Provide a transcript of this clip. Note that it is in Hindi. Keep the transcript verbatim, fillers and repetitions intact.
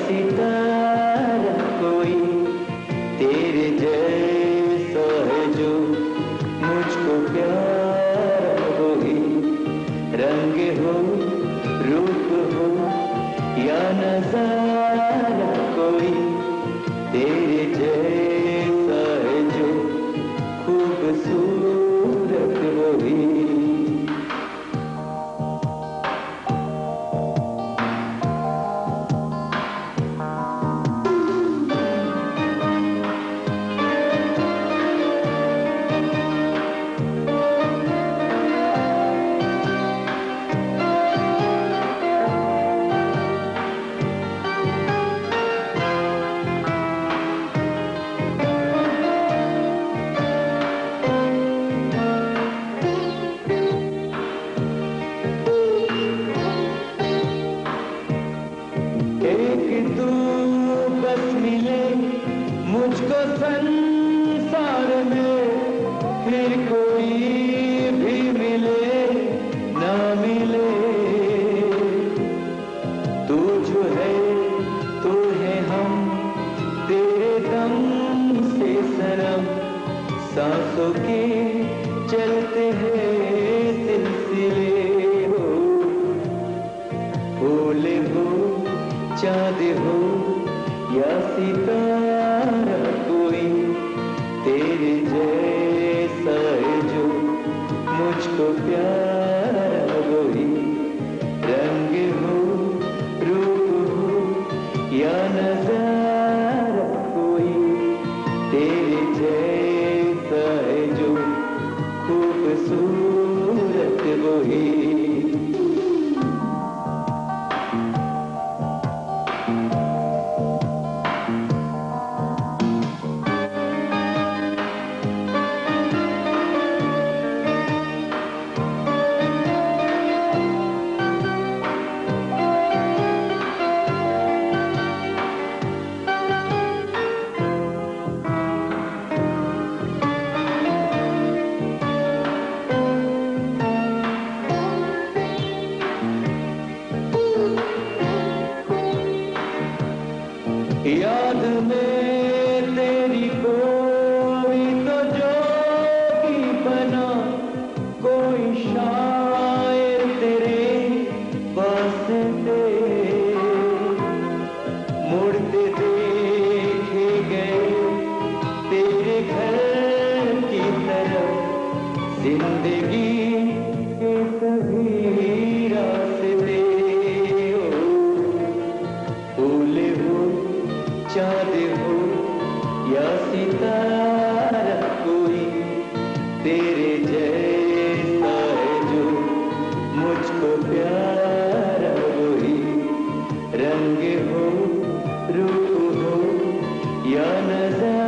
सितारा कोई तेरे जैसा है जो मुझको प्यारा, वही रंग हो रूप हो या नजारा कोई तेरे जैसा है जो खूबसूरत, वही तू बस मिले मुझको संसार में, फिर कोई भी मिले ना मिले। तू जो है तू है हम, तेरे दम से सनम सांसों के चलते हैं सिलसिले हो। फूल हो चाँद हो या सितारा कोई तेरे जैसा है जो मुझको प्यारा, वही रंग हो रूप हो या नजारा कोई तेरे जैसा है जो खूबसूरत, वही याद में तेरी कोई तो जोगी बना, कोई शायर तेरे वास्ते मुड़ते देखे गए तेरे घर की तरफ, जिंदगी के सभी रास्ते हो। फूल हो चाँद हो या सितारा कोई तेरे जैसा है जो मुझको प्यारा, वही रंग हो रूप हो या नजारा